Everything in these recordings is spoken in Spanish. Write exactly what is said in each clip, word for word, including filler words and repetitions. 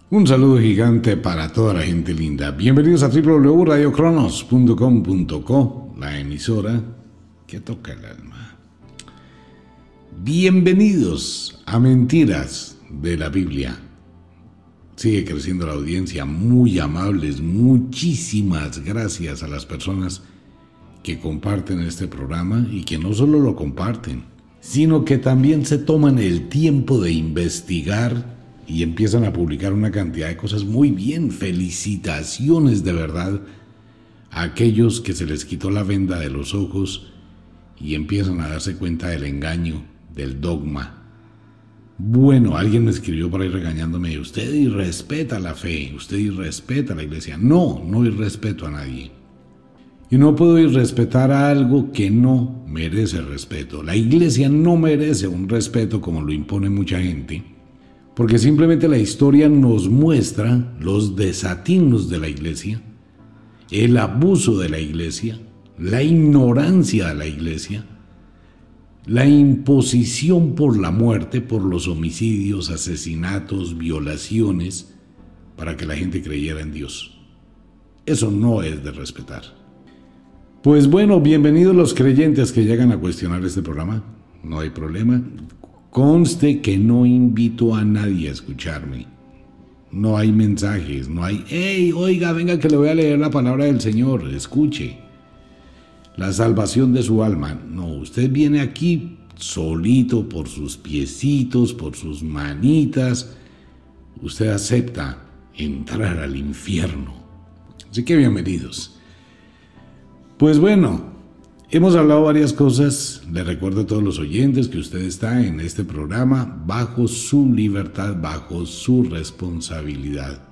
Un saludo gigante para toda la gente linda. Bienvenidos a doble u doble u doble u punto radio cronos punto com punto co, la emisora que toca el alma. Bienvenidos a Mentiras de la Biblia. Sigue creciendo la audiencia, muy amables. Muchísimas gracias a las personas que comparten este programa y que no solo lo comparten, sino que también se toman el tiempo de investigar y empiezan a publicar una cantidad de cosas muy bien. Felicitaciones de verdad a aquellos que se les quitó la venda de los ojos y empiezan a darse cuenta del engaño, del dogma. Bueno, alguien me escribió por ahí regañándome: usted irrespeta la fe, usted irrespeta la iglesia. No, no irrespeto a nadie. Y no puedo irrespetar a algo que no merece respeto. La iglesia no merece un respeto como lo impone mucha gente, porque simplemente la historia nos muestra los desatinos de la iglesia, el abuso de la iglesia, la ignorancia de la iglesia, la imposición por la muerte, por los homicidios, asesinatos, violaciones, para que la gente creyera en Dios. Eso no es de respetar. Pues bueno, bienvenidos los creyentes que llegan a cuestionar este programa. No hay problema. Conste que no invito a nadie a escucharme. No hay mensajes, no hay: hey, oiga, venga que le voy a leer la palabra del Señor, escuche. La salvación de su alma. No, usted viene aquí solito por sus piecitos, por sus manitas. Usted acepta entrar al infierno. Así que bienvenidos. Pues bueno, hemos hablado varias cosas. Le recuerdo a todos los oyentes que usted está en este programa bajo su libertad, bajo su responsabilidad.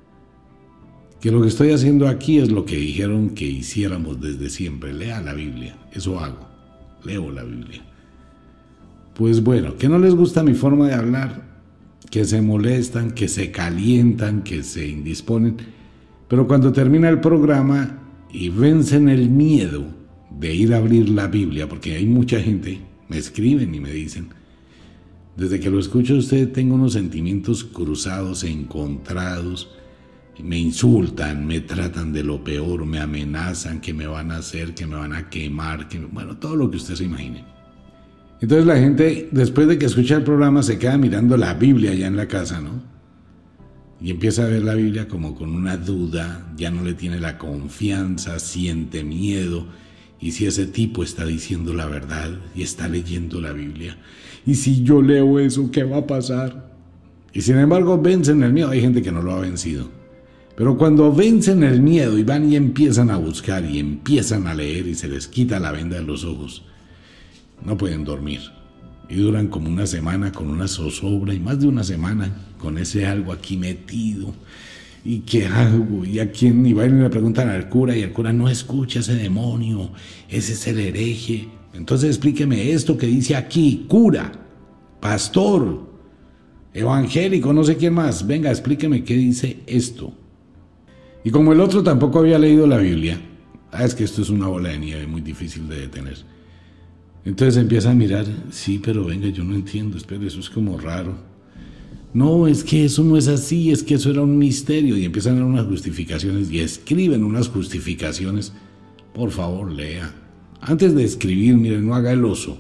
Que lo que estoy haciendo aquí es lo que dijeron que hiciéramos desde siempre: lea la Biblia. Eso hago, leo la Biblia. Pues bueno, que no les gusta mi forma de hablar, que se molestan, que se calientan, que se indisponen, pero cuando termina el programa y vencen el miedo de ir a abrir la Biblia, porque hay mucha gente, me escriben y me dicen: desde que lo escucho a usted tengo unos sentimientos cruzados, encontrados, me insultan, me tratan de lo peor, me amenazan, que me van a hacer, que me van a quemar, que, bueno, todo lo que usted se imagine. Entonces la gente, después de que escucha el programa, se queda mirando la Biblia allá en la casa, ¿no? Y empieza a ver la Biblia como con una duda, ya no le tiene la confianza, siente miedo. Y si ese tipo está diciendo la verdad y está leyendo la Biblia, y si yo leo eso, ¿qué va a pasar? Y sin embargo vencen el miedo. Hay gente que no lo ha vencido, pero cuando vencen el miedo y van y empiezan a buscar y empiezan a leer y se les quita la venda de los ojos, no pueden dormir. Y duran como una semana con una zozobra, y más de una semana con ese algo aquí metido. ¿Y qué hago? ¿Y a quién? Y van y le preguntan al cura, y el cura: no escucha ese demonio, ese es el hereje. Entonces explíqueme esto que dice aquí, cura, pastor, evangélico, no sé quién más. Venga, explíqueme qué dice esto. Y como el otro tampoco había leído la Biblia, ah, es que esto es una bola de nieve muy difícil de detener. Entonces empieza a mirar: sí, pero venga, yo no entiendo, espere, eso es como raro. No, es que eso no es así, es que eso era un misterio. Y empiezan a dar unas justificaciones y escriben unas justificaciones. Por favor, lea. Antes de escribir, miren, no haga el oso.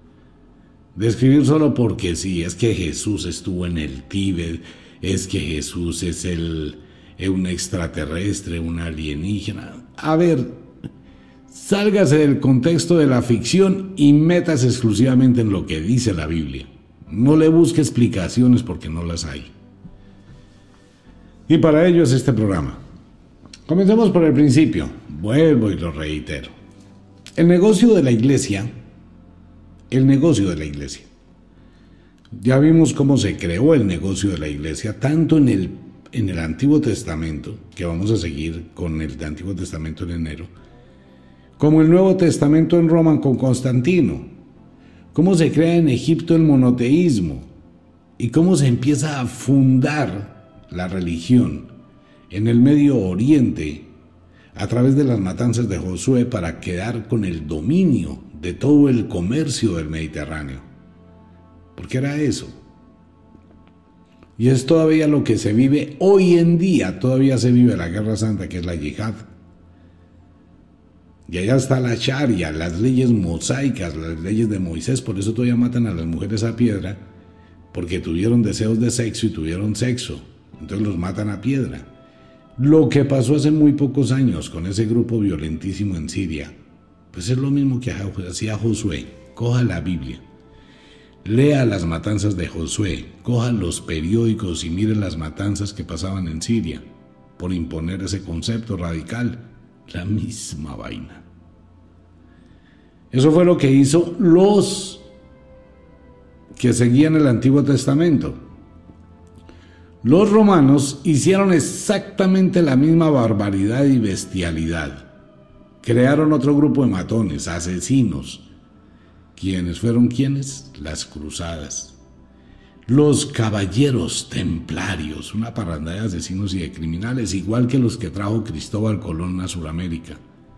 De escribir solo porque sí, es que Jesús estuvo en el Tíbet, es que Jesús es el, es un extraterrestre, un alienígena. A ver, sálgase del contexto de la ficción y métase exclusivamente en lo que dice la Biblia. No le busque explicaciones porque no las hay. Y para ello es este programa. Comencemos por el principio. Vuelvo y lo reitero. El negocio de la iglesia, el negocio de la iglesia. Ya vimos cómo se creó el negocio de la iglesia, tanto en el, en el Antiguo Testamento, que vamos a seguir con el Antiguo Testamento en enero, como el Nuevo Testamento en Roma con Constantino. Cómo se crea en Egipto el monoteísmo y cómo se empieza a fundar la religión en el Medio Oriente a través de las matanzas de Josué para quedar con el dominio de todo el comercio del Mediterráneo. ¿Por qué era eso? Y es todavía lo que se vive hoy en día, todavía se vive la guerra santa, que es la yihad. Y allá está la sharia, las leyes mosaicas, las leyes de Moisés, por eso todavía matan a las mujeres a piedra, porque tuvieron deseos de sexo y tuvieron sexo, entonces los matan a piedra. Lo que pasó hace muy pocos años con ese grupo violentísimo en Siria, pues es lo mismo que hacía Josué. Coja la Biblia, lea las matanzas de Josué, coja los periódicos y mire las matanzas que pasaban en Siria por imponer ese concepto radical. La misma vaina. Eso fue lo que hizo los que seguían el Antiguo Testamento. Los romanos hicieron exactamente la misma barbaridad y bestialidad. Crearon otro grupo de matones, asesinos. ¿Quiénes fueron quiénes? Las cruzadas. Los caballeros templarios, una parranda de asesinos y de criminales, igual que los que trajo Cristóbal Colón a Sudamérica.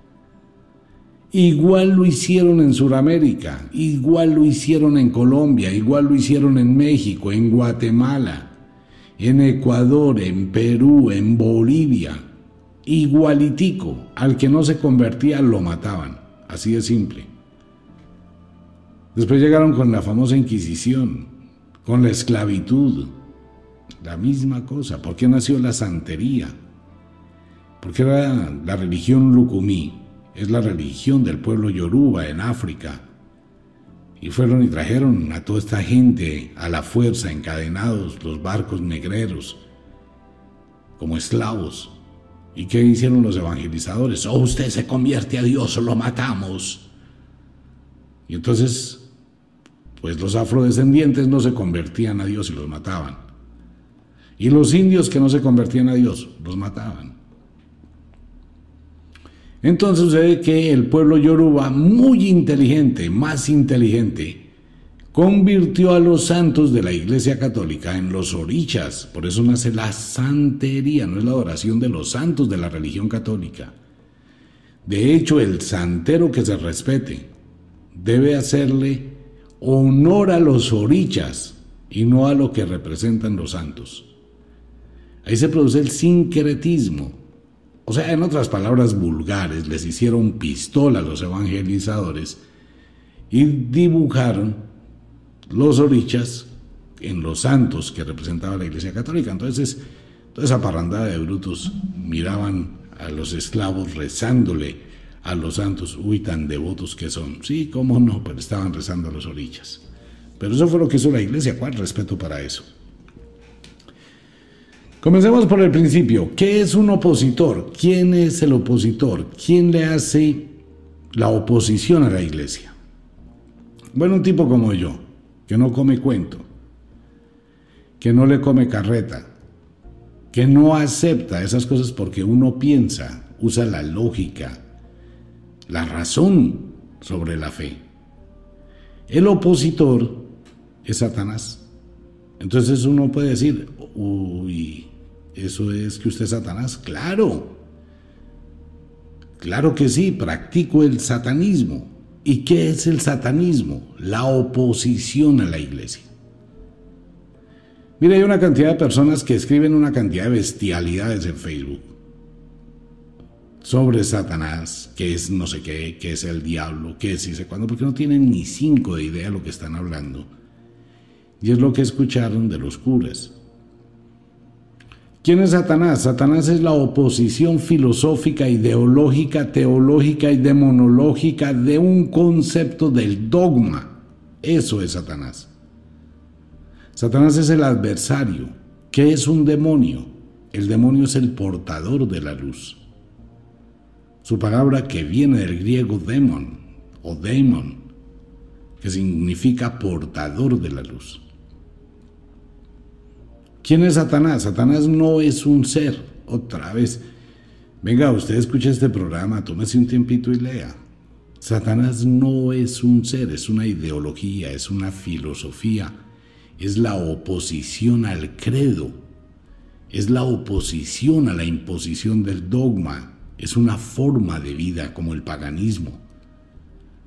Igual lo hicieron en Sudamérica, igual lo hicieron en Colombia, igual lo hicieron en México, en Guatemala, en Ecuador, en Perú, en Bolivia. Igualitico, al que no se convertía lo mataban, así de simple. Después llegaron con la famosa Inquisición, con la esclavitud, la misma cosa. ¿Por qué nació la santería? Porque era la religión lucumí, es la religión del pueblo yoruba en África. Y fueron y trajeron a toda esta gente a la fuerza, encadenados, los barcos negreros, como esclavos. ¿Y qué hicieron los evangelizadores? Oh, usted se convierte a Dios o lo matamos. Y entonces, pues los afrodescendientes no se convertían a Dios y los mataban. Y los indios que no se convertían a Dios, los mataban. Entonces sucede que el pueblo yoruba, muy inteligente, más inteligente, convirtió a los santos de la Iglesia Católica en los orichas. Por eso nace la santería, no es la adoración de los santos de la religión católica. De hecho, el santero que se respete debe hacerle honor a los orichas y no a lo que representan los santos. Ahí se produce el sincretismo. O sea, en otras palabras vulgares, les hicieron pistola a los evangelizadores y dibujaron los orichas en los santos que representaba la Iglesia Católica. Entonces, toda esa parrandada de brutos miraban a los esclavos rezándole a los santos. Uy, tan devotos que son. Sí, cómo no, pero estaban rezando a los orichas. Pero eso fue lo que hizo la Iglesia. ¿Cuál respeto para eso? Comencemos por el principio. ¿Qué es un opositor? ¿Quién es el opositor? ¿Quién le hace la oposición a la Iglesia? Bueno, un tipo como yo, que no come cuento, que no le come carreta, que no acepta esas cosas porque uno piensa, usa la lógica, la razón sobre la fe. El opositor es Satanás. Entonces uno puede decir, uy, ¿eso es que usted es Satanás? Claro, claro que sí, practico el satanismo. ¿Y qué es el satanismo? La oposición a la Iglesia. Mira, hay una cantidad de personas que escriben una cantidad de bestialidades en Facebook sobre Satanás, que es no sé qué, que es el diablo, que es y sé cuándo, porque no tienen ni cinco de idea de lo que están hablando. Y es lo que escucharon de los curas. ¿Quién es Satanás? Satanás es la oposición filosófica, ideológica, teológica y demonológica de un concepto del dogma. Eso es Satanás. Satanás es el adversario. ¿Qué es un demonio? El demonio es el portador de la luz. Su palabra, que viene del griego demon o daemon, que significa portador de la luz. ¿Quién es Satanás? Satanás no es un ser. Otra vez, venga, usted escucha este programa, tómese un tiempito y lea. Satanás no es un ser, es una ideología, es una filosofía, es la oposición al credo, es la oposición a la imposición del dogma, es una forma de vida como el paganismo.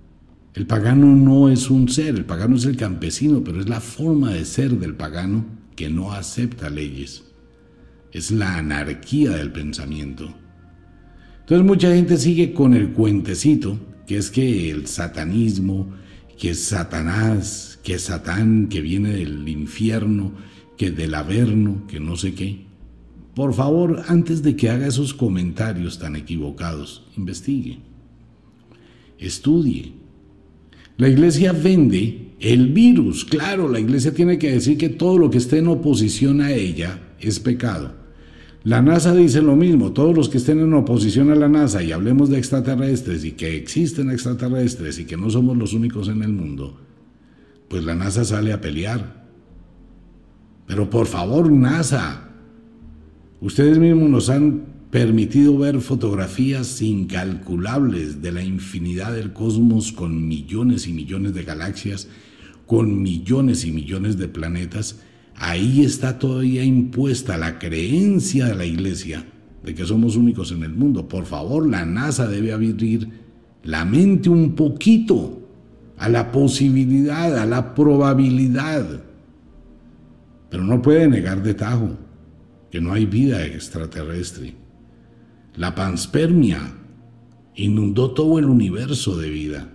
El pagano no es un ser, el pagano es el campesino, pero es la forma de ser del pagano que no acepta leyes. Es la anarquía del pensamiento. Entonces mucha gente sigue con el cuentecito, que es que el satanismo, que es Satanás, que es Satán, que viene del infierno, que del averno, que no sé qué. Por favor, antes de que haga esos comentarios tan equivocados, investigue, estudie. La iglesia vende el virus. Claro, la iglesia tiene que decir que todo lo que esté en oposición a ella es pecado. La NASA dice lo mismo. Todos los que estén en oposición a la NASA y hablemos de extraterrestres y que existen extraterrestres y que no somos los únicos en el mundo, pues la NASA sale a pelear. Pero por favor, NASA, ustedes mismos nos han permitido ver fotografías incalculables de la infinidad del cosmos con millones y millones de galaxias, con millones y millones de planetas. Ahí está todavía impuesta la creencia de la iglesia de que somos únicos en el mundo. Por favor, la NASA debe abrir la mente un poquito a la posibilidad, a la probabilidad. Pero no puede negar de tajo que no hay vida extraterrestre. La panspermia inundó todo el universo de vida.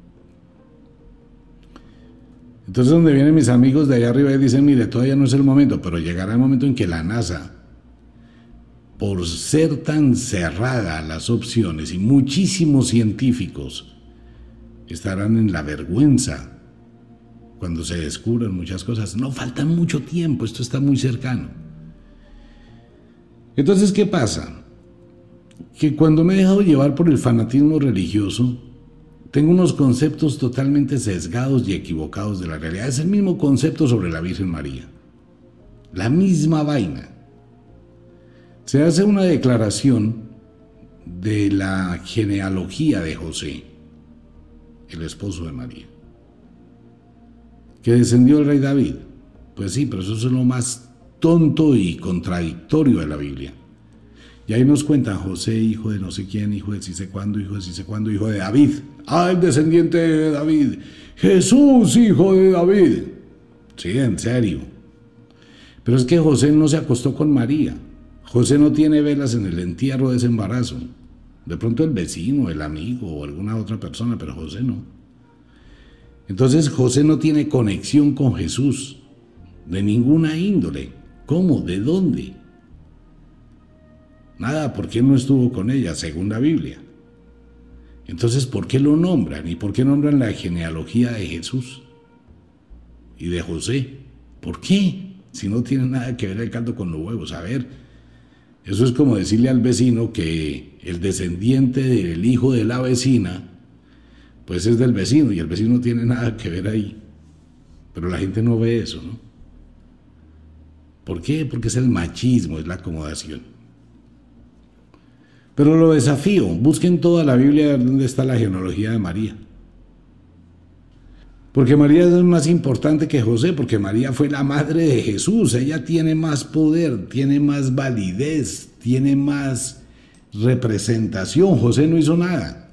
Entonces, donde vienen mis amigos de allá arriba y dicen, mire, todavía no es el momento, pero llegará el momento en que la NASA, por ser tan cerrada a las opciones, y muchísimos científicos estarán en la vergüenza cuando se descubran muchas cosas. No falta mucho tiempo, esto está muy cercano. Entonces, ¿qué pasa? Que cuando me he dejado llevar por el fanatismo religioso, tengo unos conceptos totalmente sesgados y equivocados de la realidad. Es el mismo concepto sobre la Virgen María. La misma vaina. Se hace una declaración de la genealogía de José, el esposo de María, que descendió del rey David. Pues sí, pero eso es lo más tonto y contradictorio de la Biblia. Y ahí nos cuentan José, hijo de no sé quién, hijo de sí sé cuándo, hijo de sí sé cuándo, hijo de David. Ah, el descendiente de David. Jesús, hijo de David. Sí, en serio. Pero es que José no se acostó con María. José no tiene velas en el entierro de ese embarazo. De pronto el vecino, el amigo o alguna otra persona, pero José no. Entonces José no tiene conexión con Jesús de ninguna índole. ¿Cómo? ¿De dónde? Nada, porque él no estuvo con ella, según la Biblia. Entonces, ¿por qué lo nombran? ¿Y por qué nombran la genealogía de Jesús y de José? ¿Por qué? Si no tiene nada que ver el caldo con los huevos. A ver, eso es como decirle al vecino que el descendiente del hijo de la vecina, pues es del vecino, y el vecino no tiene nada que ver ahí. Pero la gente no ve eso, ¿no? ¿Por qué? Porque es el machismo, es la acomodación. Pero lo desafío, busquen toda la Biblia donde está la genealogía de María. Porque María es más importante que José, porque María fue la madre de Jesús. Ella tiene más poder, tiene más validez, tiene más representación. José no hizo nada.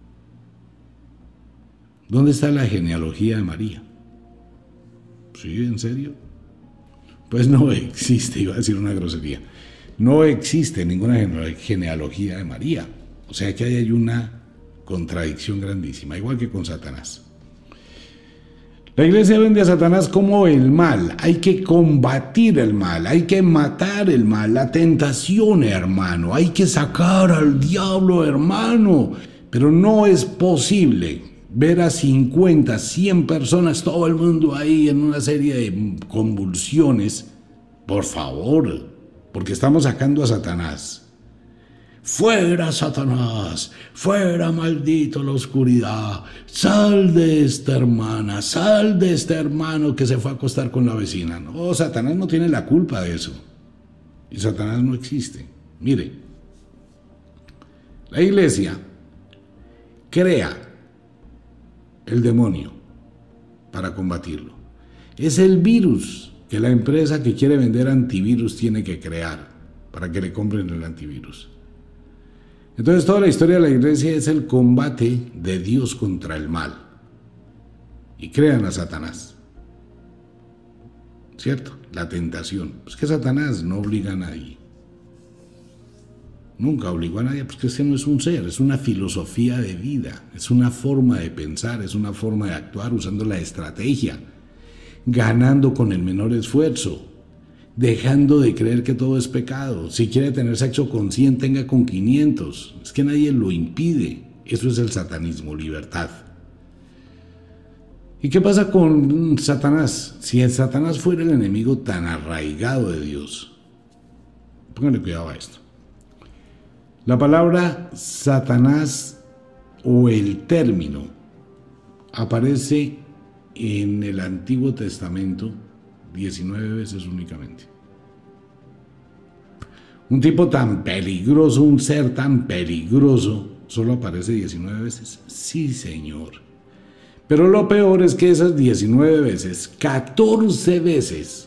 ¿Dónde está la genealogía de María? ¿Sí? ¿En serio? Pues no existe, iba a decir una grosería. No existe ninguna genealogía de María. O sea que ahí hay una contradicción grandísima, igual que con Satanás. La iglesia vende a Satanás como el mal. Hay que combatir el mal, hay que matar el mal, la tentación, hermano. Hay que sacar al diablo, hermano. Pero no es posible ver a cincuenta, cien personas, todo el mundo ahí en una serie de convulsiones. Por favor. Porque estamos sacando a Satanás. Fuera Satanás, fuera maldito la oscuridad, sal de esta hermana, sal de este hermano que se fue a acostar con la vecina. No, Satanás no tiene la culpa de eso. Y Satanás no existe. Mire, la iglesia crea el demonio para combatirlo. Es el virus que la empresa que quiere vender antivirus tiene que crear para que le compren el antivirus. Entonces toda la historia de la iglesia es el combate de Dios contra el mal. Y crean a Satanás. ¿Cierto? la tentación. Pues que Satanás no obliga a nadie. Nunca obligó a nadie, porque ese no es un ser, es una filosofía de vida, es una forma de pensar, es una forma de actuar usando la estrategia, ganando con el menor esfuerzo, dejando de creer que todo es pecado. Si quiere tener sexo con cien, tenga con quinientos. Es que nadie lo impide. Eso es el satanismo, libertad. ¿Y qué pasa con Satanás? Si el Satanás fuera el enemigo tan arraigado de Dios, pónganle cuidado a esto. La palabra Satanás o el término aparece en el Antiguo Testamento diecinueve veces únicamente. Un tipo tan peligroso, un ser tan peligroso, solo aparece diecinueve veces. Sí, señor. Pero lo peor es que esas diecinueve veces, catorce veces,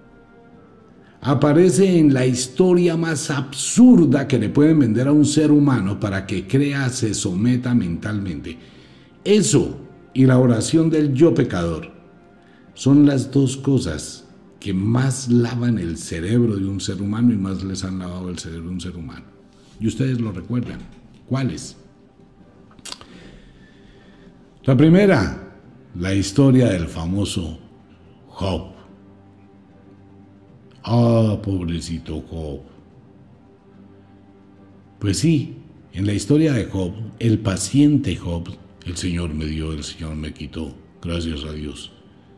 aparece en la historia más absurda que le pueden vender a un ser humano para que crea, se someta mentalmente. Eso y la oración del yo pecador son las dos cosas que más lavan el cerebro de un ser humano y más les han lavado el cerebro de un ser humano. Y ustedes lo recuerdan. ¿Cuáles? La primera, la historia del famoso Job. Ah, pobrecito Job. Pues sí, en la historia de Job, el paciente Job, el Señor me dio, el Señor me quitó, gracias a Dios.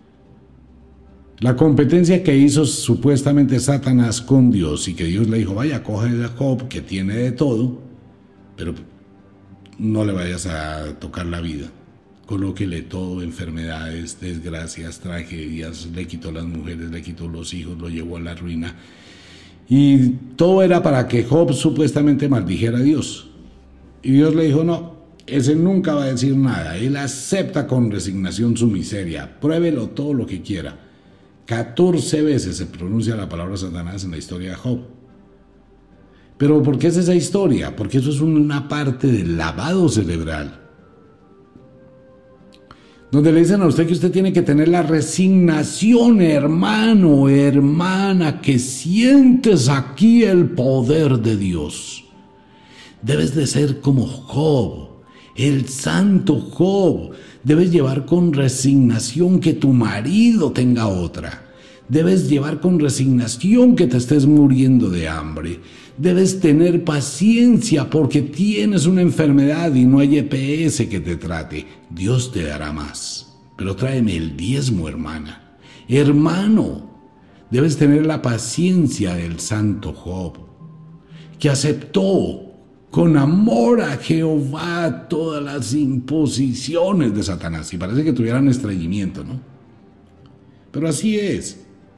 La competencia que hizo supuestamente Satanás con Dios y que Dios le dijo, vaya, coge a Job que tiene de todo, pero no le vayas a tocar la vida. Colóquele todo, enfermedades, desgracias, tragedias, le quitó las mujeres, le quitó los hijos, lo llevó a la ruina. Y todo era para que Job supuestamente maldijera a Dios. Y Dios le dijo, no, ese nunca va a decir nada, él acepta con resignación su miseria, pruébelo todo lo que quiera. catorce veces se pronuncia la palabra Satanás en la historia de Job. Pero ¿por qué es esa historia? Porque eso es una parte del lavado cerebral, donde le dicen a usted que usted tiene que tener la resignación, hermano, hermana, que sientes aquí el poder de Dios. Debes de ser como Job, el santo Job. Debes llevar con resignación que tu marido tenga otra. Debes llevar con resignación que te estés muriendo de hambre. Debes tener paciencia porque tienes una enfermedad y no hay E P S que te trate. Dios te dará más. Pero tráeme el diezmo, hermana. Hermano, debes tener la paciencia del santo Job, que aceptó con amor a Jehová todas las imposiciones de Satanás. Y parece que tuvieran estreñimiento, ¿no? Pero así es.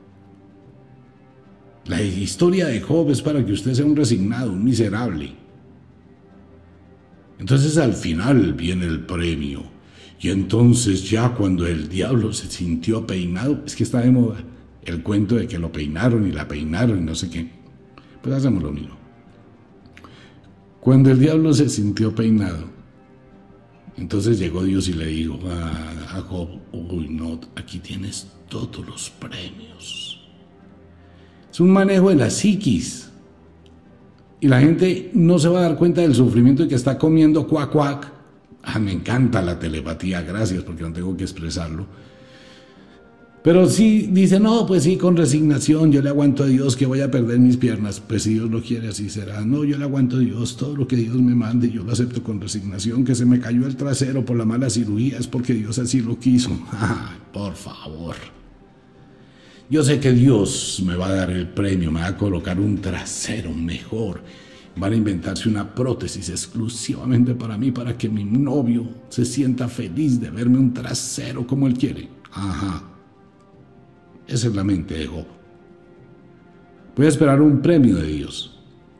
La historia de Job es para que usted sea un resignado, un miserable. Entonces al final viene el premio. Y entonces ya cuando el diablo se sintió peinado, es que está de moda el cuento de que lo peinaron y la peinaron y no sé qué. Pues hacemos lo mismo. Cuando el diablo se sintió peinado, entonces llegó Dios y le dijo a, a Job, uy no, aquí tienes todos los premios. Es un manejo de la psiquis. Y la gente no se va a dar cuenta del sufrimiento de que está comiendo cuac cuac. Ah, me encanta la telepatía, gracias, porque no tengo que expresarlo. Pero sí dice, no, pues sí, con resignación, yo le aguanto a Dios que voy a perder mis piernas. Pues si Dios lo quiere, así será. No, yo le aguanto a Dios, todo lo que Dios me mande, yo lo acepto con resignación. Que se me cayó el trasero por la mala cirugía, es porque Dios así lo quiso. Ah, por favor. Yo sé que Dios me va a dar el premio, me va a colocar un trasero mejor. Van a inventarse una prótesis exclusivamente para mí, para que mi novio se sienta feliz de verme un trasero como él quiere. Ajá. Esa es la mente de Job. Voy a esperar un premio de Dios.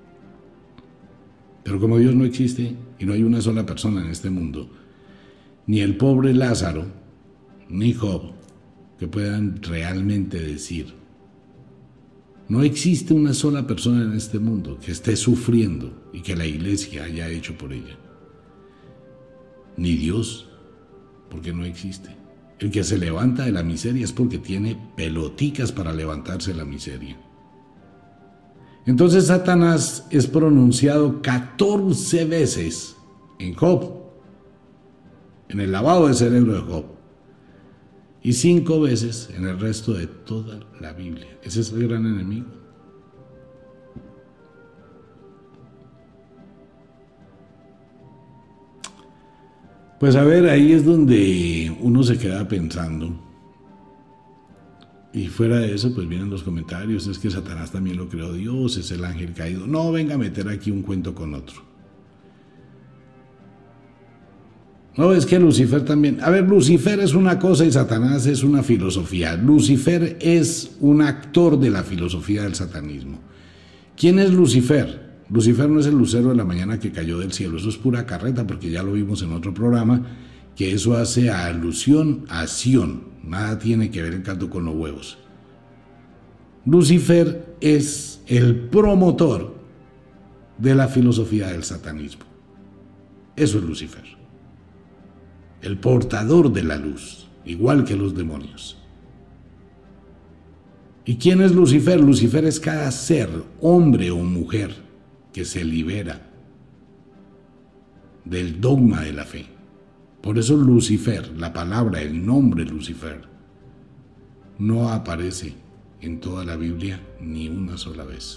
Pero como Dios no existe y no hay una sola persona en este mundo, ni el pobre Lázaro, ni Job, que puedan realmente decir, no existe una sola persona en este mundo que esté sufriendo y que la iglesia haya hecho por ella. Ni Dios, porque no existe. El que se levanta de la miseria es porque tiene peloticas para levantarse de la miseria. Entonces Satanás es pronunciado catorce veces en Job, en el lavado de cerebro de Job, y cinco veces en el resto de toda la Biblia. Ese es el gran enemigo. Pues a ver, ahí es donde uno se queda pensando. Y fuera de eso, pues vienen los comentarios, es que Satanás también lo creó Dios, es el ángel caído. No, venga a meter aquí un cuento con otro. No, es que Lucifer también. A ver, Lucifer es una cosa y Satanás es una filosofía. Lucifer es un actor de la filosofía del satanismo. ¿Quién es Lucifer? Lucifer no es el lucero de la mañana que cayó del cielo, eso es pura carreta, porque ya lo vimos en otro programa, que eso hace alusión a Sión, nada tiene que ver el caldo con los huevos. Lucifer es el promotor de la filosofía del satanismo. Eso es Lucifer. El portador de la luz, igual que los demonios. ¿Y quién es Lucifer? Lucifer es cada ser, hombre o mujer, que se libera del dogma de la fe. Por eso Lucifer, la palabra, el nombre Lucifer, no aparece en toda la Biblia ni una sola vez.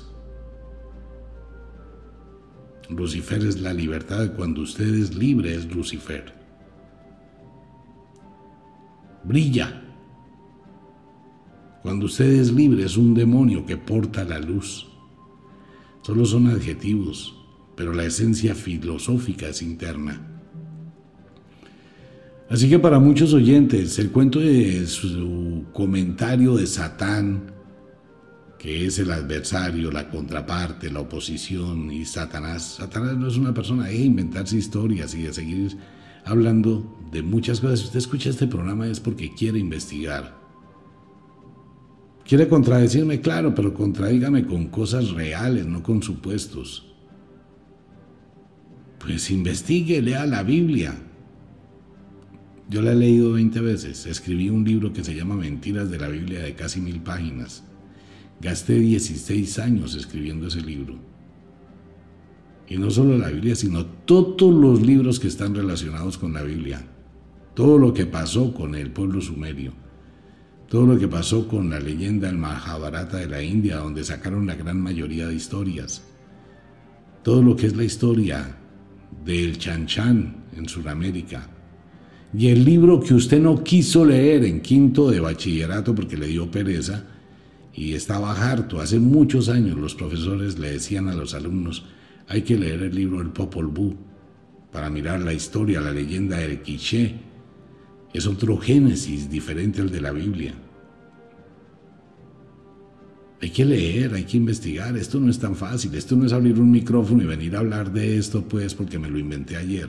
Lucifer es la libertad, cuando usted es libre es Lucifer. Brilla. Cuando usted es libre es un demonio que porta la luz. Solo son adjetivos, pero la esencia filosófica es interna. Así que para muchos oyentes, el cuento de su comentario de Satán, que es el adversario, la contraparte, la oposición, y Satanás, Satanás no es una persona de inventarse historias y de seguir hablando de muchas cosas. Si usted escucha este programa es porque quiere investigar. ¿Quiere contradecirme? Claro, pero contradígame con cosas reales, no con supuestos. Pues investigue, lea la Biblia. Yo la he leído veinte veces. Escribí un libro que se llama Mentiras de la Biblia de casi mil páginas. Gasté dieciséis años escribiendo ese libro. Y no solo la Biblia, sino todos los libros que están relacionados con la Biblia. Todo lo que pasó con el pueblo sumerio. Todo lo que pasó con la leyenda del Mahabharata de la India, donde sacaron la gran mayoría de historias. Todo lo que es la historia del Chan Chan en Sudamérica. Y el libro que usted no quiso leer en quinto de bachillerato porque le dio pereza y estaba harto. Hace muchos años los profesores le decían a los alumnos, hay que leer el libro del Popol Vuh para mirar la historia, la leyenda del Quiché. Es otro Génesis diferente al de la Biblia. Hay que leer, hay que investigar. Esto no es tan fácil. Esto no es abrir un micrófono y venir a hablar de esto, pues, porque me lo inventé ayer.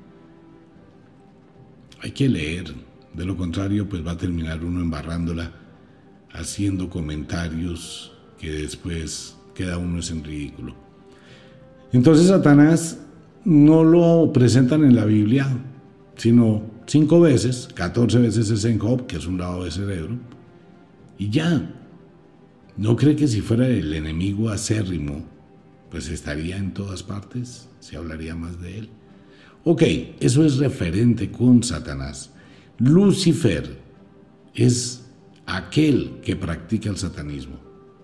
Hay que leer. De lo contrario, pues va a terminar uno embarrándola, haciendo comentarios que después queda uno es en ridículo. Entonces Satanás no lo presentan en la Biblia, sino cinco veces, catorce veces es en Job, que es un lavado de cerebro, y ya. ¿No cree que si fuera el enemigo acérrimo, pues estaría en todas partes? Se hablaría más de él. Ok, eso es referente con Satanás. Lucifer es aquel que practica el satanismo.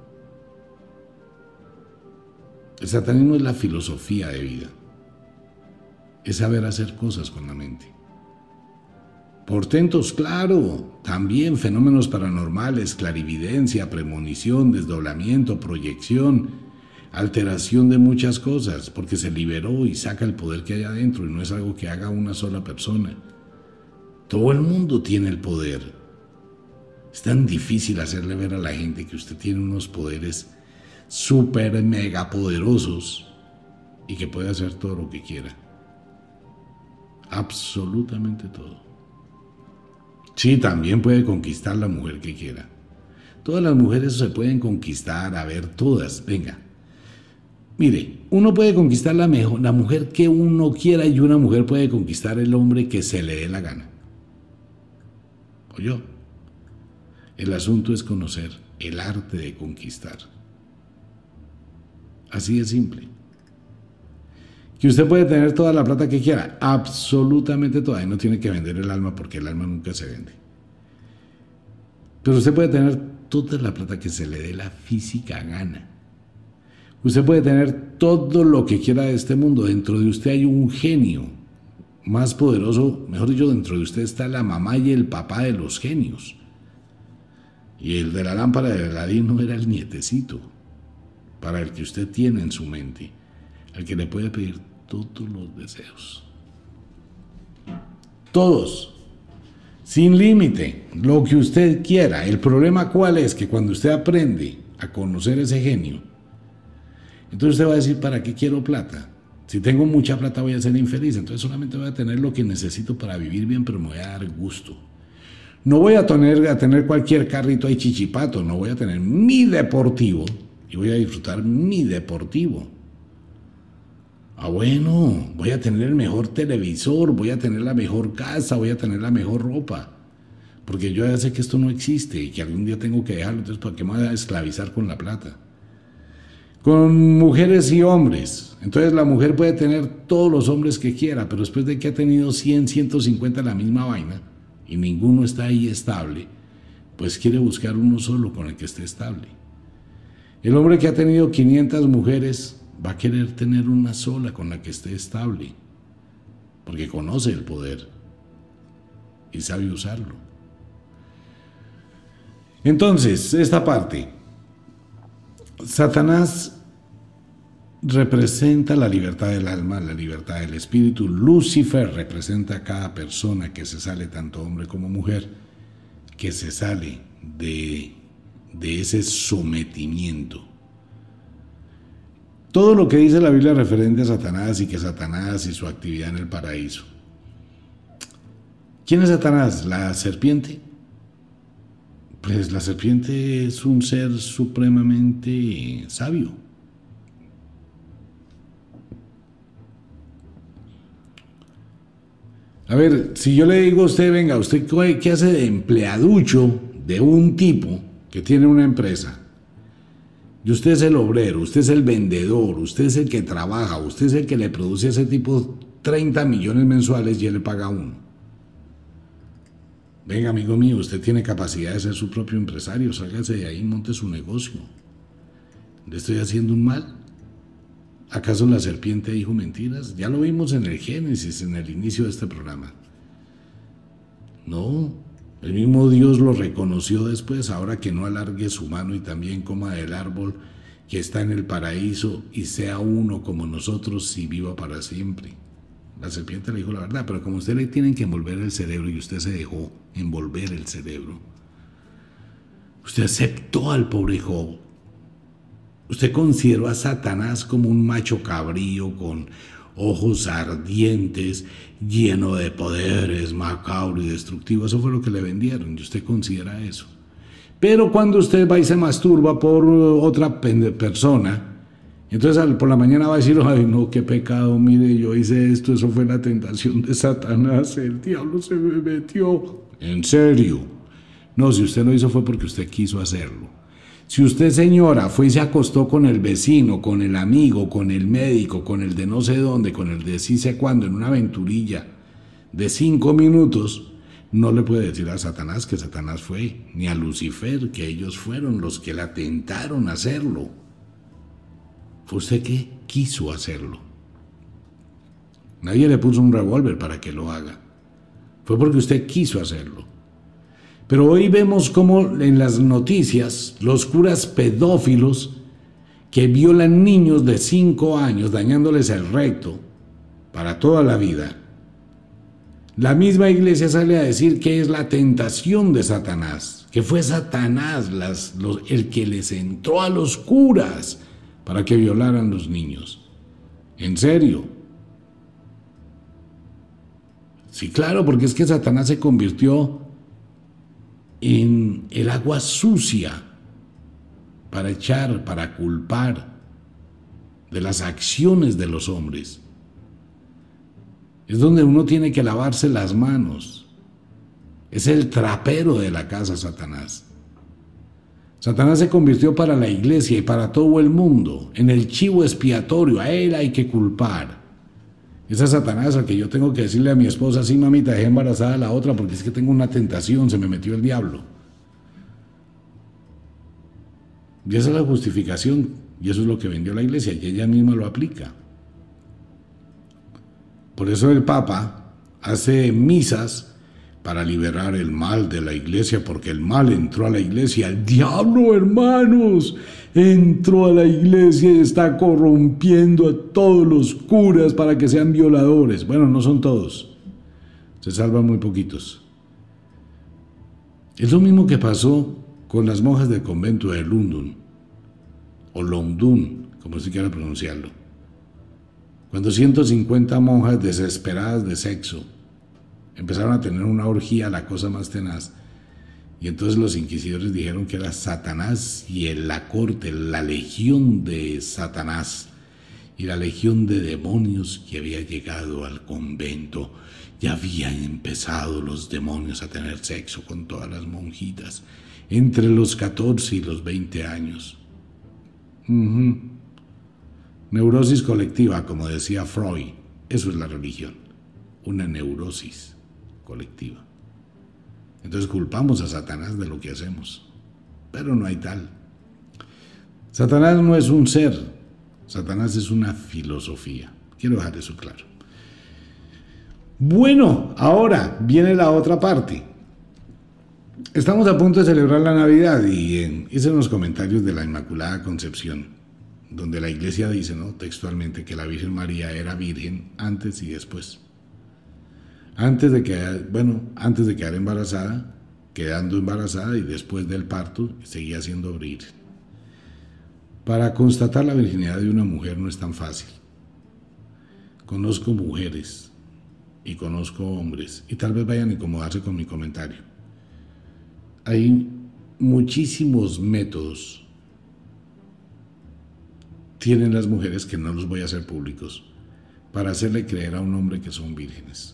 El satanismo es la filosofía de vida. Es saber hacer cosas con la mente. Portentos, claro, también fenómenos paranormales, clarividencia, premonición, desdoblamiento, proyección, alteración de muchas cosas, porque se liberó y saca el poder que hay adentro y no es algo que haga una sola persona. Todo el mundo tiene el poder. Es tan difícil hacerle ver a la gente que usted tiene unos poderes súper mega poderosos y que puede hacer todo lo que quiera. Absolutamente todo. Sí, también puede conquistar la mujer que quiera. Todas las mujeres se pueden conquistar, a ver, todas, venga. Mire, uno puede conquistar la, mejor, la mujer que uno quiera y una mujer puede conquistar el hombre que se le dé la gana. ¿oyó? El asunto es conocer el arte de conquistar. Así de simple. Que usted puede tener toda la plata que quiera, absolutamente toda, y no tiene que vender el alma porque el alma nunca se vende. Pero usted puede tener toda la plata que se le dé la física gana. Usted puede tener todo lo que quiera de este mundo. Dentro de usted hay un genio más poderoso, mejor dicho, dentro de usted está la mamá y el papá de los genios. Y el de la lámpara de Aladín no era el nietecito, para el que usted tiene en su mente, al que le puede pedir todos los deseos. Todos. Sin límite, lo que usted quiera. El problema cuál es, que cuando usted aprende a conocer ese genio, entonces usted va a decir, ¿para qué quiero plata? Si tengo mucha plata voy a ser infeliz, entonces solamente voy a tener lo que necesito para vivir bien, pero me voy a dar gusto. No voy a tener, a tener cualquier carrito ahí chichipato, no voy a tener mi deportivo y voy a disfrutar mi deportivo. Ah, bueno, voy a tener el mejor televisor, voy a tener la mejor casa, voy a tener la mejor ropa. Porque yo ya sé que esto no existe y que algún día tengo que dejarlo, entonces ¿para qué me voy a esclavizar con la plata? Con mujeres y hombres. Entonces la mujer puede tener todos los hombres que quiera, pero después de que ha tenido cien, ciento cincuenta la misma vaina y ninguno está ahí estable, pues quiere buscar uno solo con el que esté estable. El hombre que ha tenido quinientas mujeres va a querer tener una sola con la que esté estable, porque conoce el poder y sabe usarlo. Entonces, esta parte, Satanás representa la libertad del alma, la libertad del espíritu. Lucifer representa a cada persona que se sale, tanto hombre como mujer, que se sale de, de ese sometimiento. Todo lo que dice la Biblia referente a Satanás y que Satanás y su actividad en el paraíso. ¿Quién es Satanás? ¿La serpiente? Pues la serpiente es un ser supremamente sabio. A ver, si yo le digo a usted, venga, ¿usted qué hace de empleaducho de un tipo que tiene una empresa? Y usted es el obrero, usted es el vendedor, usted es el que trabaja, usted es el que le produce a ese tipo treinta millones mensuales y él le paga uno. Venga, amigo mío, usted tiene capacidad de ser su propio empresario, sálgase de ahí y monte su negocio. ¿Le estoy haciendo un mal? ¿Acaso la serpiente dijo mentiras? Ya lo vimos en el Génesis, en el inicio de este programa. No. El mismo Dios lo reconoció después, ahora que no alargue su mano y también coma del árbol que está en el paraíso y sea uno como nosotros y viva para siempre. La serpiente le dijo la verdad, pero como usted le tienen que envolver el cerebro y usted se dejó envolver el cerebro, usted aceptó al pobre Job. Usted consideró a Satanás como un macho cabrío con ojos ardientes, lleno de poderes, macabro y destructivo. Eso fue lo que le vendieron y usted considera eso. Pero cuando usted va y se masturba por otra persona, entonces por la mañana va a decir, ay no, qué pecado, mire, yo hice esto, eso fue la tentación de Satanás, el diablo se me metió. ¿En serio? No, si usted lo hizo fue porque usted quiso hacerlo. Si usted, señora, fue y se acostó con el vecino, con el amigo, con el médico, con el de no sé dónde, con el de sí sé cuándo, en una aventurilla de cinco minutos, no le puede decir a Satanás que Satanás fue, ni a Lucifer, que ellos fueron los que la tentaron a hacerlo. Fue usted que quiso hacerlo. Nadie le puso un revólver para que lo haga. Fue porque usted quiso hacerlo. Pero hoy vemos cómo en las noticias los curas pedófilos que violan niños de cinco años dañándoles el recto para toda la vida. La misma iglesia sale a decir que es la tentación de Satanás, que fue Satanás las, los, el que les entró a los curas para que violaran los niños. ¿En serio? Sí, claro, porque es que Satanás se convirtió en el agua sucia para echar, para culpar de las acciones de los hombres. Es donde uno tiene que lavarse las manos Es el trapero de la casa, Satanás. Satanás se convirtió para la iglesia y para todo el mundo en el chivo expiatorio. A él hay que culpar. Esa Satanás al que yo tengo que decirle a mi esposa, sí, mamita, dejé embarazada a la otra porque es que tengo una tentación, se me metió el diablo. Y esa es la justificación, y eso es lo que vendió la iglesia, y ella misma lo aplica. Por eso el Papa hace misas para liberar el mal de la iglesia, porque el mal entró a la iglesia. El diablo, hermanos, entró a la iglesia y está corrompiendo a todos los curas para que sean violadores. Bueno, no son todos, se salvan muy poquitos. Es lo mismo que pasó con las monjas del convento de Lundun, o Londún, como se quiera pronunciarlo. Cuando ciento cincuenta monjas desesperadas de sexo empezaron a tener una orgía, la cosa más tenaz, y entonces los inquisidores dijeron que era Satanás y en la corte, la legión de Satanás y la legión de demonios que había llegado al convento. Ya habían empezado los demonios a tener sexo con todas las monjitas entre los catorce y los veinte años. Uh-huh. Neurosis colectiva, como decía Freud. Eso es la religión, una neurosis colectiva. Entonces culpamos a Satanás de lo que hacemos, pero no hay tal. Satanás no es un ser, Satanás es una filosofía. Quiero dejar eso claro. Bueno, ahora viene la otra parte. Estamos a punto de celebrar la Navidad y en, hice unos comentarios de la Inmaculada Concepción, donde la iglesia dice, ¿no?, textualmente, que la Virgen María era virgen antes y después. Antes de quedar, bueno, antes de quedar embarazada, quedando embarazada y después del parto, seguía siendo virgen. Para constatar la virginidad de una mujer no es tan fácil. Conozco mujeres y conozco hombres, y tal vez vayan a incomodarse con mi comentario. Hay muchísimos métodos, tienen las mujeres, que no los voy a hacer públicos, para hacerle creer a un hombre que son vírgenes.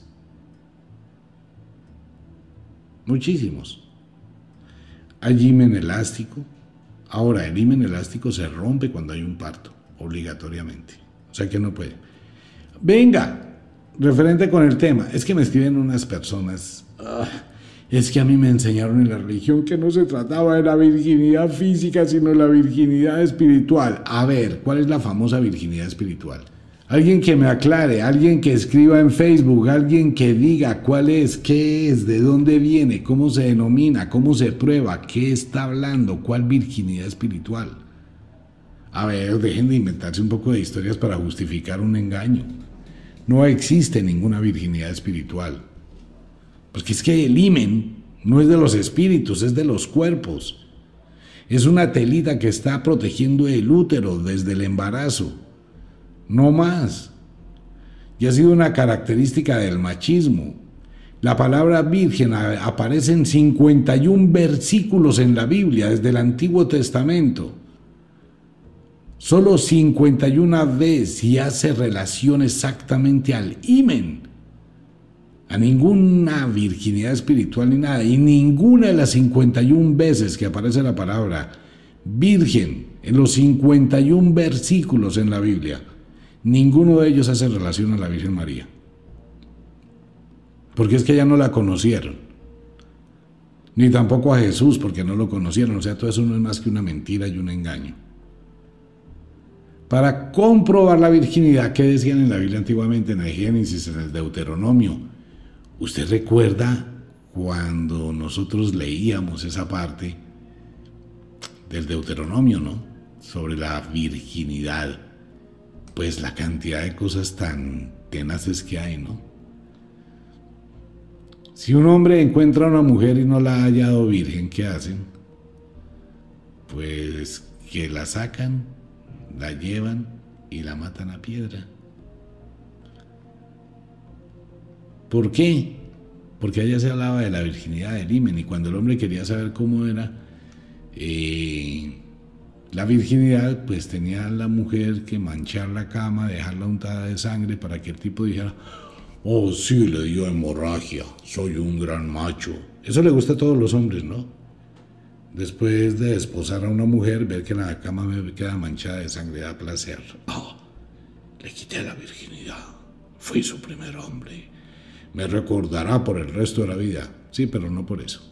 Muchísimos. Hay himen elástico. Ahora, el himen elástico se rompe cuando hay un parto, obligatoriamente. O sea que no puede. Venga, referente con el tema, es que me escriben unas personas, ah, es que a mí me enseñaron en la religión que no se trataba de la virginidad física, sino la virginidad espiritual. A ver, ¿cuál es la famosa virginidad espiritual? Alguien que me aclare, alguien que escriba en Facebook, alguien que diga cuál es, qué es, de dónde viene, cómo se denomina, cómo se prueba, qué está hablando, cuál virginidad espiritual. A ver, dejen de inventarse un poco de historias para justificar un engaño. No existe ninguna virginidad espiritual. Porque es que el himen no es de los espíritus, es de los cuerpos. Es una telita que está protegiendo el útero desde el embarazo. No más. Y ha sido una característica del machismo. La palabra virgen aparece en cincuenta y un versículos en la Biblia, desde el Antiguo Testamento. Solo cincuenta y una veces y hace relación exactamente al himen. A ninguna virginidad espiritual ni nada. Y ninguna de las cincuenta y una veces que aparece la palabra virgen en los cincuenta y un versículos en la Biblia, ninguno de ellos hace relación a la Virgen María. Porque es que ya no la conocieron. Ni tampoco a Jesús, porque no lo conocieron. O sea, todo eso no es más que una mentira y un engaño. Para comprobar la virginidad, ¿qué decían en la Biblia antiguamente, en el Génesis, en el Deuteronomio? ¿Usted recuerda cuando nosotros leíamos esa parte del Deuteronomio, ¿no?, sobre la virginidad? Pues la cantidad de cosas tan tenaces que hay, ¿no? Si un hombre encuentra a una mujer y no la ha hallado virgen, ¿qué hacen? Pues que la sacan, la llevan y la matan a piedra. ¿Por qué? Porque allá se hablaba de la virginidad del himen, y cuando el hombre quería saber cómo era eh, la virginidad, pues tenía la mujer que manchar la cama, dejarla untada de sangre para que el tipo dijera: Oh, sí, le dio hemorragia, soy un gran macho. Eso le gusta a todos los hombres, ¿no? Después de esposar a una mujer, ver que la cama me queda manchada de sangre da placer. Oh, le quité la virginidad. Fui su primer hombre. Me recordará por el resto de la vida. Sí, pero no por eso.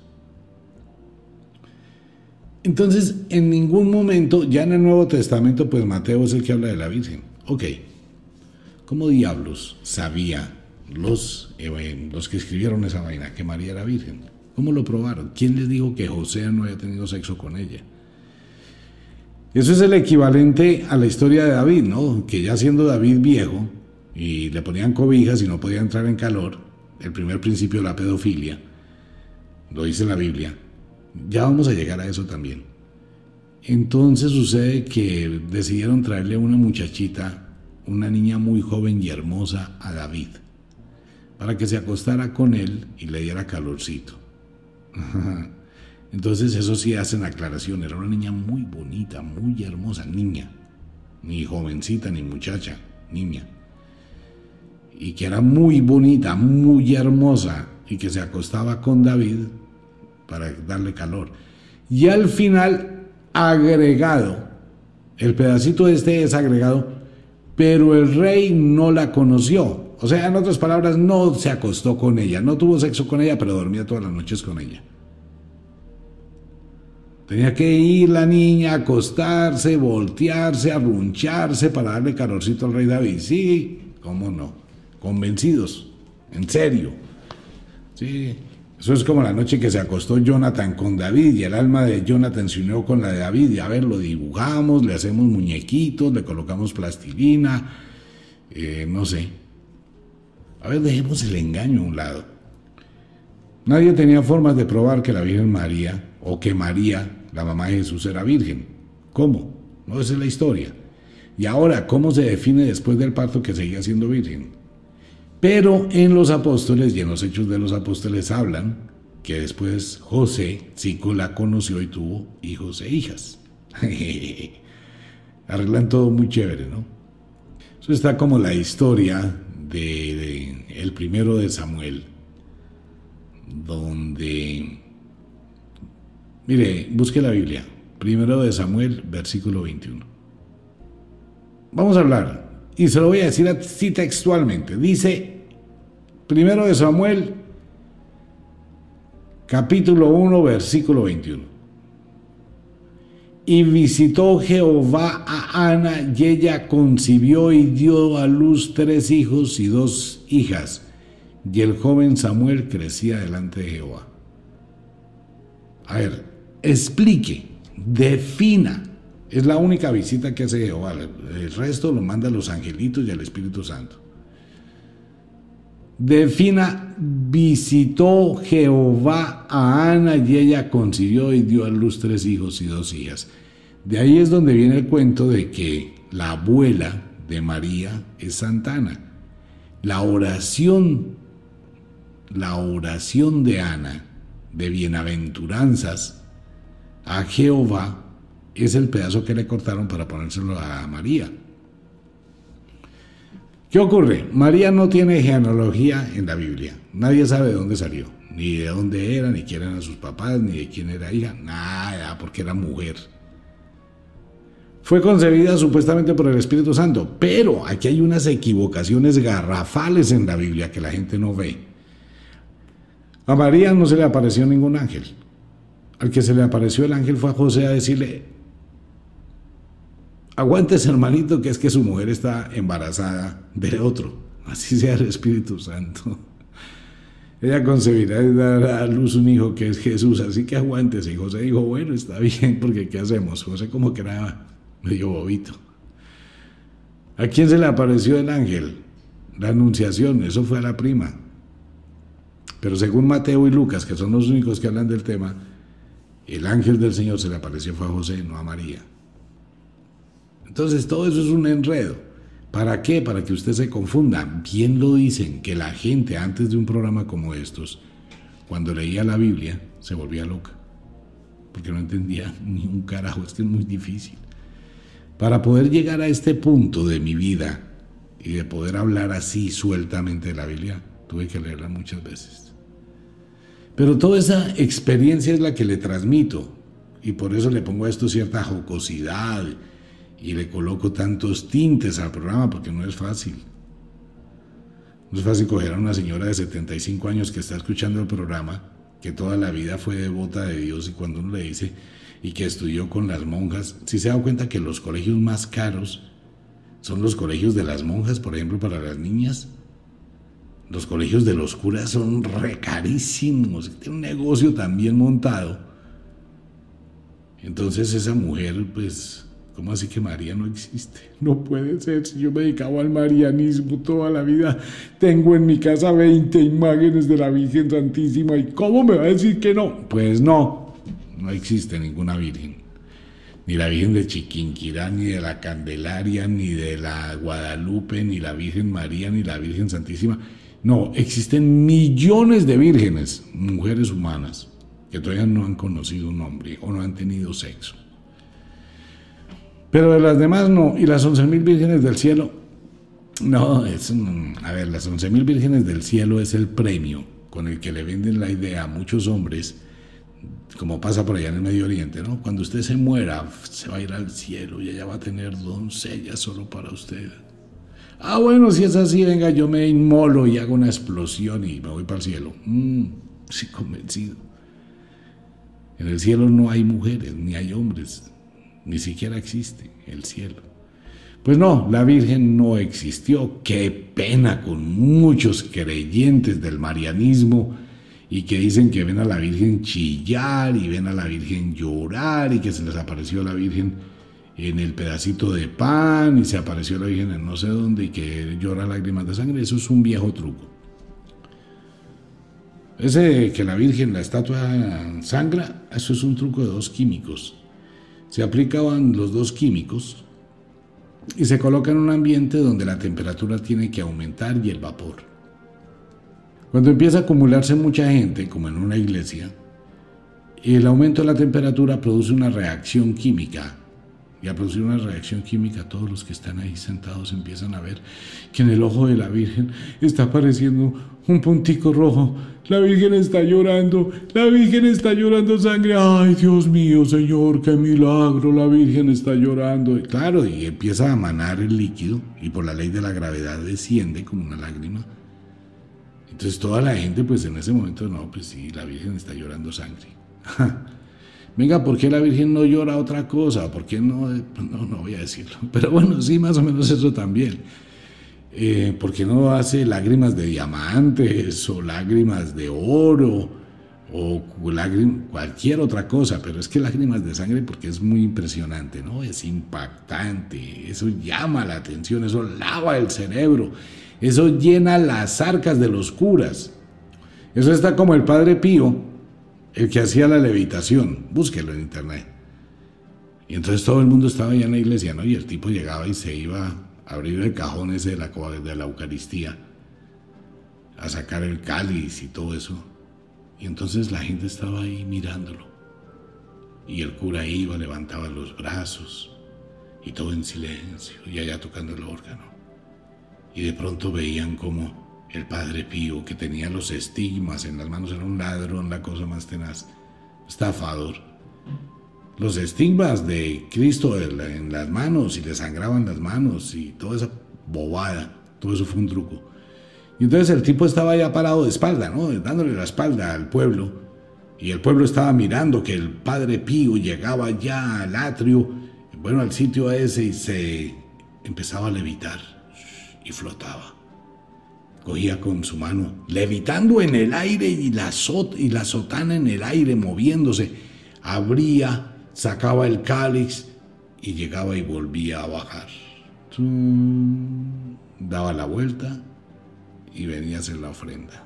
Entonces, en ningún momento, ya en el Nuevo Testamento, pues Mateo es el que habla de la Virgen. Ok. ¿Cómo diablos sabía los, eh, los que escribieron esa vaina que María era virgen? ¿Cómo lo probaron? ¿Quién les dijo que José no había tenido sexo con ella? Eso es el equivalente a la historia de David, ¿no? Que ya siendo David viejo y le ponían cobijas y no podía entrar en calor, el primer principio de la pedofilia, lo dice la Biblia, ya vamos a llegar a eso también. Entonces sucede que decidieron traerle una muchachita, una niña muy joven y hermosa a David, para que se acostara con él y le diera calorcito. Entonces eso sí hacen aclaración, era una niña muy bonita, muy hermosa, niña, ni jovencita ni muchacha, niña, y que era muy bonita, muy hermosa, y que se acostaba con David para darle calor. Y al final, agregado, el pedacito este es agregado, pero el rey no la conoció. O sea, en otras palabras, no se acostó con ella, no tuvo sexo con ella, pero dormía todas las noches con ella. Tenía que ir la niña a acostarse, voltearse, arruncharse para darle calorcito al rey David. Sí, cómo no, convencidos, en serio. Sí, eso es como la noche que se acostó Jonathan con David y el alma de Jonathan se unió con la de David. Y a ver, lo dibujamos, le hacemos muñequitos, le colocamos plastilina, eh, no sé. A ver, dejemos el engaño a un lado. Nadie tenía formas de probar que la Virgen María, o que María, la mamá de Jesús, era virgen. ¿Cómo? No, esa es la historia. Y ahora, ¿cómo se define después del parto que seguía siendo virgen? Pero en los apóstoles y en los hechos de los apóstoles hablan que después José sí la conoció y tuvo hijos e hijas. Arreglan todo muy chévere, ¿no? Eso está como la historia de, de el primero de Samuel, donde, mire, busque la Biblia, primero de Samuel, versículo veintiuno. Vamos a hablar, y se lo voy a decir así textualmente. Dice, primero de Samuel, capítulo uno, versículo veintiuno. Y visitó Jehová a Ana, y ella concibió y dio a luz tres hijos y dos hijas, y el joven Samuel crecía delante de Jehová. A ver, explique, defina. Es la única visita que hace Jehová. El resto lo manda a los angelitos y al Espíritu Santo. Defina, visitó Jehová a Ana y ella concibió y dio a luz tres hijos y dos hijas. De ahí es donde viene el cuento de que la abuela de María es Santa Ana. La oración, la oración de Ana, de bienaventuranzas a Jehová, es el pedazo que le cortaron para ponérselo a María. ¿Qué ocurre? María no tiene genealogía en la Biblia. Nadie sabe de dónde salió, ni de dónde era, ni quién eran sus papás, ni de quién era hija, nada, porque era mujer. Fue concebida supuestamente por el Espíritu Santo, pero aquí hay unas equivocaciones garrafales en la Biblia que la gente no ve. A María no se le apareció ningún ángel. Al que se le apareció el ángel fue a José a decirle: aguántese, hermanito, que es que su mujer está embarazada de otro, así sea el Espíritu Santo. Ella concebirá y dará a luz un hijo que es Jesús, así que aguántese. Y José dijo, bueno, está bien, porque ¿qué hacemos? José como que era medio bobito. ¿A quién se le apareció el ángel? La Anunciación, eso fue a la prima. Pero según Mateo y Lucas, que son los únicos que hablan del tema, el ángel del Señor se le apareció fue a José, no a María. Entonces todo eso es un enredo. ¿Para qué? Para que usted se confunda. Bien lo dicen, que la gente antes de un programa como estos, cuando leía la Biblia, se volvía loca. Porque no entendía ni un carajo, es que es muy difícil. Para poder llegar a este punto de mi vida, y de poder hablar así sueltamente de la Biblia, tuve que leerla muchas veces. Pero toda esa experiencia es la que le transmito, y por eso le pongo a esto cierta jocosidad y le coloco tantos tintes al programa, porque no es fácil. No es fácil coger a una señora de setenta y cinco años que está escuchando el programa, que toda la vida fue devota de Dios, y cuando uno le dice, y que estudió con las monjas, si se da cuenta que los colegios más caros son los colegios de las monjas, por ejemplo, para las niñas. Los colegios de los curas son re carísimos, tiene un negocio tan bien montado. Entonces esa mujer, pues, ¿cómo así que María no existe? No puede ser, si yo me dedicaba al marianismo toda la vida, tengo en mi casa veinte imágenes de la Virgen Santísima, ¿y cómo me va a decir que no? Pues no, no existe ninguna Virgen. Ni la Virgen de Chiquinquirá, ni de la Candelaria, ni de la Guadalupe, ni la Virgen María, ni la Virgen Santísima. No, existen millones de vírgenes, mujeres humanas, que todavía no han conocido un hombre o no han tenido sexo. Pero de las demás no. Y las once mil vírgenes del cielo, no, es, a ver, las once mil vírgenes del cielo es el premio con el que le venden la idea a muchos hombres, como pasa por allá en el Medio Oriente, ¿no? Cuando usted se muera, se va a ir al cielo y ella va a tener doncellas solo para usted. Ah, bueno, si es así, venga, yo me inmolo y hago una explosión y me voy para el cielo. Mm, sí, convencido. En el cielo no hay mujeres, ni hay hombres, ni siquiera existe el cielo. Pues no, la Virgen no existió. Qué pena con muchos creyentes del marianismo y que dicen que ven a la Virgen chillar y ven a la Virgen llorar y que se les apareció la Virgen en el pedacito de pan y se apareció la Virgen en no sé dónde y que llora lágrimas de sangre. Eso es un viejo truco. Ese que la Virgen, la estatua sangra, eso es un truco de dos químicos. Se aplicaban los dos químicos y se coloca en un ambiente donde la temperatura tiene que aumentar y el vapor. Cuando empieza a acumularse mucha gente, como en una iglesia, el aumento de la temperatura produce una reacción química. Y al producir una reacción química, todos los que están ahí sentados empiezan a ver que en el ojo de la Virgen está apareciendo un puntico rojo. La Virgen está llorando, la Virgen está llorando sangre. Ay, Dios mío, Señor, qué milagro, la Virgen está llorando. Y claro, y empieza a manar el líquido y por la ley de la gravedad desciende como una lágrima. Entonces toda la gente, pues en ese momento, no, pues sí, la Virgen está llorando sangre. Venga, ¿por qué la Virgen no llora otra cosa? ¿Por qué no? No, no voy a decirlo. Pero bueno, sí, más o menos eso también. Eh, ¿Por qué no hace lágrimas de diamantes o lágrimas de oro o lágrimas, cualquier otra cosa? Pero es que lágrimas de sangre porque es muy impresionante, ¿no? Es impactante, eso llama la atención, eso lava el cerebro, eso llena las arcas de los curas. Eso está como el Padre Pío, el que hacía la levitación, búsquelo en internet. Y entonces todo el mundo estaba allá en la iglesia, ¿no? Y el tipo llegaba y se iba a abrir el cajón ese de la, de la Eucaristía, a sacar el cáliz y todo eso. Y entonces la gente estaba ahí mirándolo. Y el cura iba, levantaba los brazos, y todo en silencio, y allá tocando el órgano. Y de pronto veían como el Padre Pío, que tenía los estigmas en las manos, era un ladrón, la cosa más tenaz, estafador. Los estigmas de Cristo en las manos, y le sangraban las manos, y toda esa bobada, todo eso fue un truco. Y entonces el tipo estaba ya parado de espalda, ¿no? Dándole la espalda al pueblo, y el pueblo estaba mirando que el Padre Pío llegaba ya al atrio, bueno, al sitio ese, y se empezaba a levitar, y flotaba. Cogía con su mano, levitando en el aire y la, sot, y la sotana en el aire, moviéndose. Abría, sacaba el cáliz y llegaba y volvía a bajar. Daba la vuelta y venía a hacer la ofrenda.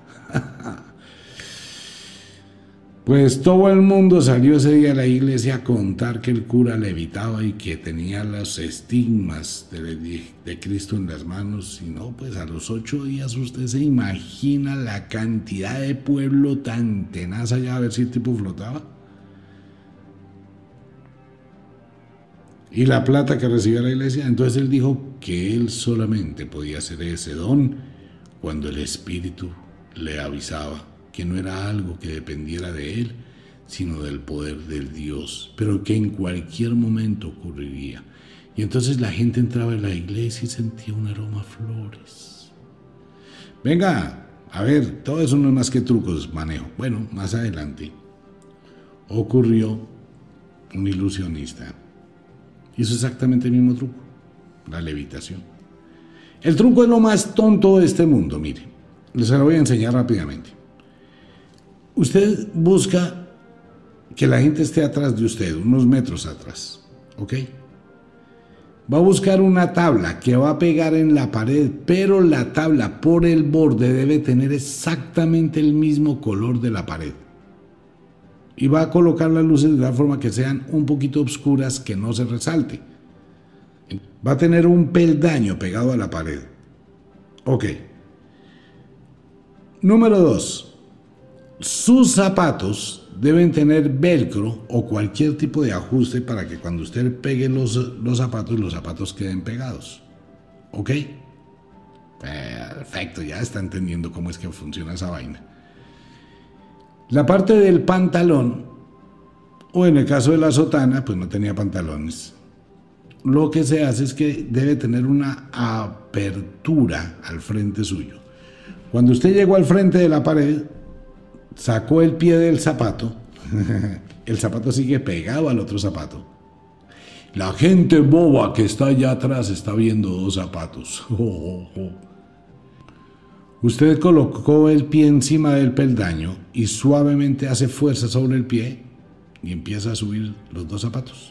Pues todo el mundo salió ese día a la iglesia a contar que el cura levitaba y que tenía los estigmas de, de, de Cristo en las manos. Y no, pues a los ocho días usted se imagina la cantidad de pueblo tan tenaz allá a ver si el tipo flotaba. y la plata que recibía la iglesia. Entonces él dijo que él solamente podía hacer ese don cuando el Espíritu le avisaba que no era algo que dependiera de él, sino del poder del Dios, pero que en cualquier momento ocurriría. Y entonces la gente entraba en la iglesia y sentía un aroma a flores. Venga, a ver, todo eso no es más que trucos, manejo. Bueno, más adelante ocurrió un ilusionista. Hizo exactamente el mismo truco, la levitación. El truco es lo más tonto de este mundo, mire. Les lo voy a enseñar rápidamente. Usted busca que la gente esté atrás de usted, unos metros atrás, ¿ok? Va a buscar una tabla que va a pegar en la pared, pero la tabla por el borde debe tener exactamente el mismo color de la pared. Y va a colocar las luces de tal forma que sean un poquito oscuras, que no se resalte. Va a tener un peldaño pegado a la pared. Ok. Número dos. Sus zapatos deben tener velcro o cualquier tipo de ajuste para que cuando usted pegue los, los zapatos, los zapatos queden pegados. ¿Ok? Perfecto, ya está entendiendo cómo es que funciona esa vaina. La parte del pantalón, o en el caso de la sotana, pues no tenía pantalones. Lo que se hace es que debe tener una apertura al frente suyo. Cuando usted llegó al frente de la pared, sacó el pie del zapato, el zapato sigue pegado al otro zapato. La gente boba que está allá atrás está viendo dos zapatos. Oh, oh, oh. Usted colocó el pie encima del peldaño y suavemente hace fuerza sobre el pie y empieza a subir los dos zapatos.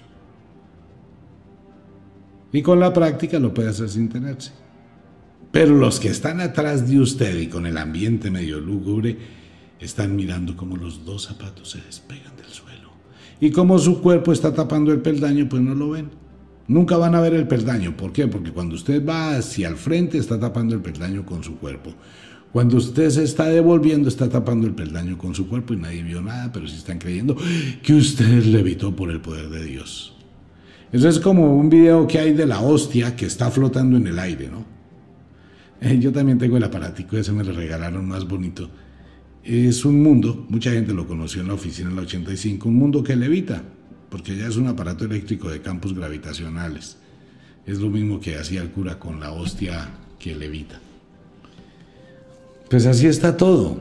Y con la práctica lo puede hacer sin tenerse. Pero los que están atrás de usted y con el ambiente medio lúgubre están mirando cómo los dos zapatos se despegan del suelo. Y como su cuerpo está tapando el peldaño, pues no lo ven. Nunca van a ver el peldaño. ¿Por qué? Porque cuando usted va hacia el frente, está tapando el peldaño con su cuerpo. Cuando usted se está devolviendo, está tapando el peldaño con su cuerpo y nadie vio nada, pero sí están creyendo que usted levitó por el poder de Dios. Eso es como un video que hay de la hostia que está flotando en el aire, ¿no? Eh, yo también tengo el aparatico, ese me lo regalaron más bonito. Es un mundo, mucha gente lo conoció en la oficina en la ochenta y cinco, un mundo que levita, porque ya es un aparato eléctrico de campos gravitacionales. Es lo mismo que hacía el cura con la hostia que levita. Pues así está todo.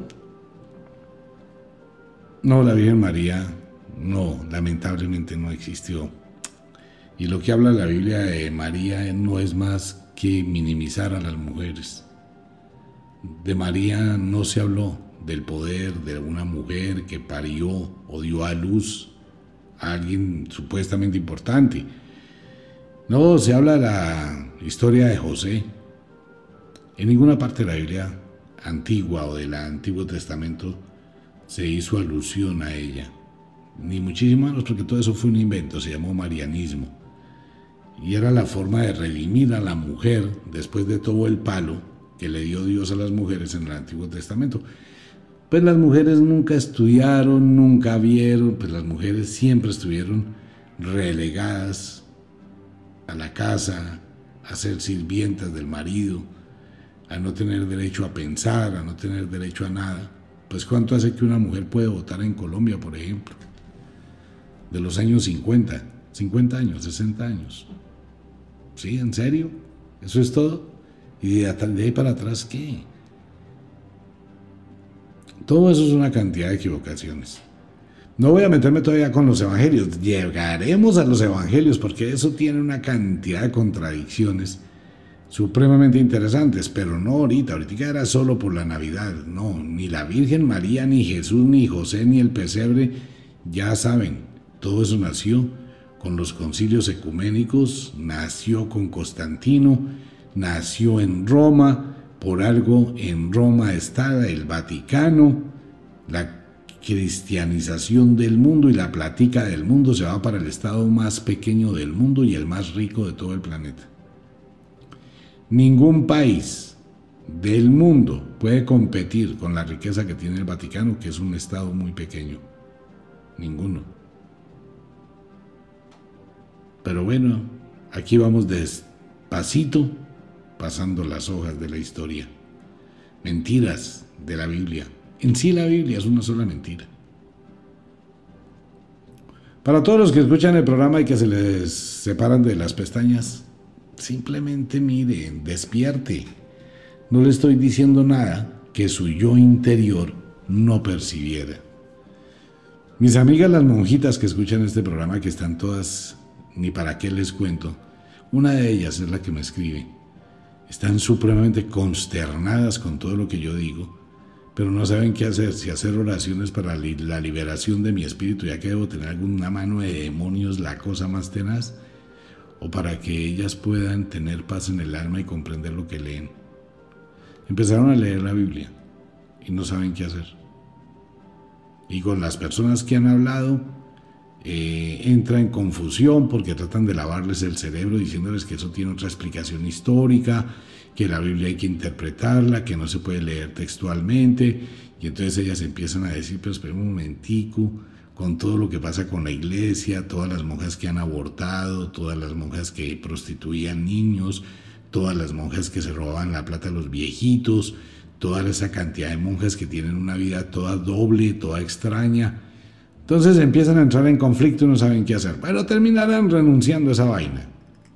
No, la Virgen María, no, lamentablemente no existió. Y lo que habla la Biblia de María no es más que minimizar a las mujeres. De María no se habló del poder de una mujer que parió o dio a luz a alguien supuestamente importante. No, se habla de la historia de José. En ninguna parte de la Biblia antigua o del Antiguo Testamento se hizo alusión a ella, ni muchísimo menos, porque todo eso fue un invento, se llamó marianismo, y era la forma de redimir a la mujer después de todo el palo que le dio Dios a las mujeres en el Antiguo Testamento. Pues las mujeres nunca estudiaron, nunca vieron, pues las mujeres siempre estuvieron relegadas a la casa, a ser sirvientas del marido, a no tener derecho a pensar, a no tener derecho a nada. Pues ¿cuánto hace que una mujer puede votar en Colombia, por ejemplo? De los años cincuenta, cincuenta años, sesenta años. ¿Sí? ¿En serio? ¿Eso es todo? ¿Y de ahí para atrás qué? Todo eso es una cantidad de equivocaciones. No voy a meterme todavía con los evangelios. Llegaremos a los evangelios porque eso tiene una cantidad de contradicciones supremamente interesantes, pero no ahorita. Ahorita era solo por la Navidad. No, ni la Virgen María, ni Jesús, ni José, ni el pesebre. Ya saben, todo eso nació con los concilios ecuménicos, nació con Constantino, nació en Roma. Por algo en Roma está el Vaticano. La cristianización del mundo y la plática del mundo se va para el estado más pequeño del mundo y el más rico de todo el planeta. Ningún país del mundo puede competir con la riqueza que tiene el Vaticano, que es un estado muy pequeño. Ninguno. Pero bueno, aquí vamos despacito pasando las hojas de la historia. Mentiras de la Biblia. En sí la Biblia es una sola mentira. Para todos los que escuchan el programa y que se les separan de las pestañas, simplemente miren, despierte. No le estoy diciendo nada que su yo interior no percibiera. Mis amigas las monjitas que escuchan este programa, que están todas, ni para qué les cuento, una de ellas es la que me escribe. Están supremamente consternadas con todo lo que yo digo, pero no saben qué hacer, si hacer oraciones para la liberación de mi espíritu, ya que debo tener alguna mano de demonios, la cosa más tenaz, o para que ellas puedan tener paz en el alma y comprender lo que leen. Empezaron a leer la Biblia y no saben qué hacer. Y con las personas que han hablado, eh, entra en confusión porque tratan de lavarles el cerebro diciéndoles que eso tiene otra explicación histórica, que la Biblia hay que interpretarla, que no se puede leer textualmente, y entonces ellas empiezan a decir, pero espera un momentico, con todo lo que pasa con la iglesia, todas las monjas que han abortado, todas las monjas que prostituían niños, todas las monjas que se robaban la plata a los viejitos, toda esa cantidad de monjas que tienen una vida toda doble, toda extraña. Entonces empiezan a entrar en conflicto y no saben qué hacer, pero terminarán renunciando a esa vaina.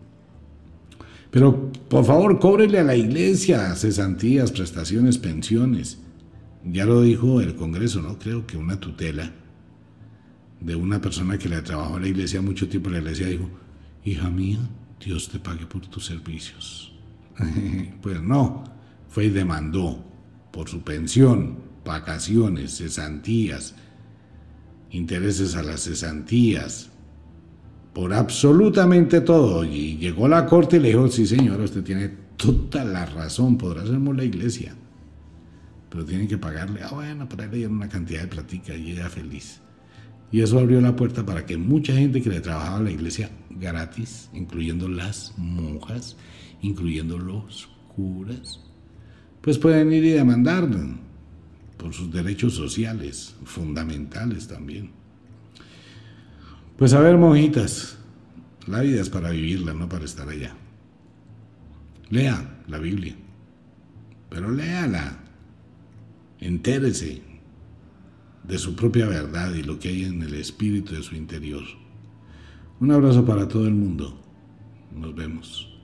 Pero por favor, cóbrele a la iglesia cesantías, prestaciones, pensiones. Ya lo dijo el Congreso, ¿no? Creo que una tutela de una persona que le trabajó a la iglesia mucho tiempo, la iglesia dijo, hija mía, Dios te pague por tus servicios. Pues no, fue y demandó por su pensión, vacaciones, cesantías, intereses a las cesantías, por absolutamente todo. Y llegó a la corte y le dijo, sí señora, usted tiene toda la razón, podrá hacernos la iglesia, pero tienen que pagarle. Ah, bueno, para él le dieron una cantidad de platica y ella feliz. Y eso abrió la puerta para que mucha gente que le trabajaba a la iglesia gratis, incluyendo las monjas, incluyendo los curas, pues pueden ir y demandar por sus derechos sociales, fundamentales también. Pues a ver, monjitas, la vida es para vivirla, no para estar allá. Lea la Biblia, pero léala, entérese de su propia verdad y lo que hay en el espíritu de su interior. Un abrazo para todo el mundo. Nos vemos.